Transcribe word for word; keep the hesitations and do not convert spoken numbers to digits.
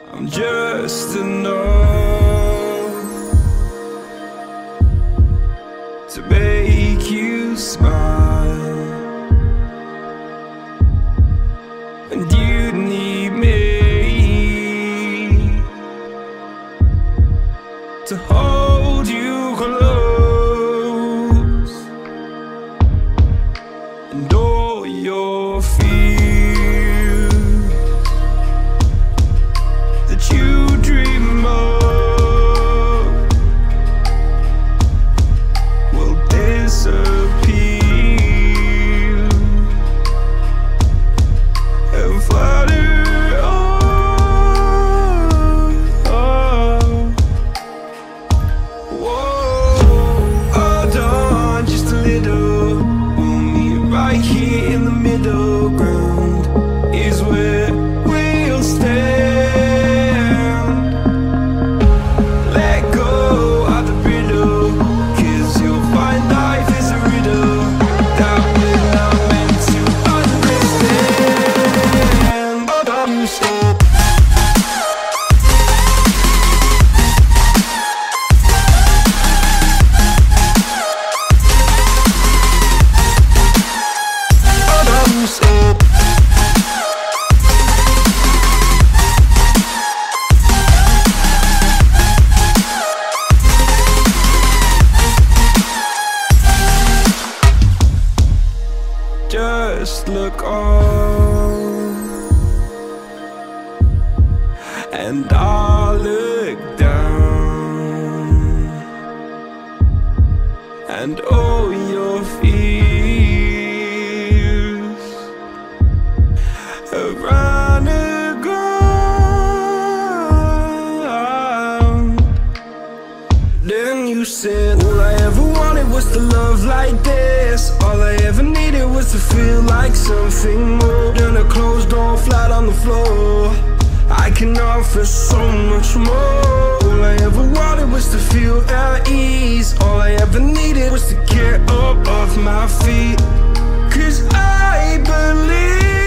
I'm just enough to make you smile, and you need me to hold you close, and all your fears that you dream of will disappear and flutter on. Whoa, hold on just a little. We'll meet right here in the middle ground is where we'll stand. Just look on, and I'll look down, and all your fears have run aground. Then you said, all I ever wanted was to love like this. All I ever needed was to feel like something more than a closed door flat on the floor. I can offer so much more. All I ever wanted was to feel at ease. All I ever needed was to get up off my feet. 'Cause I believe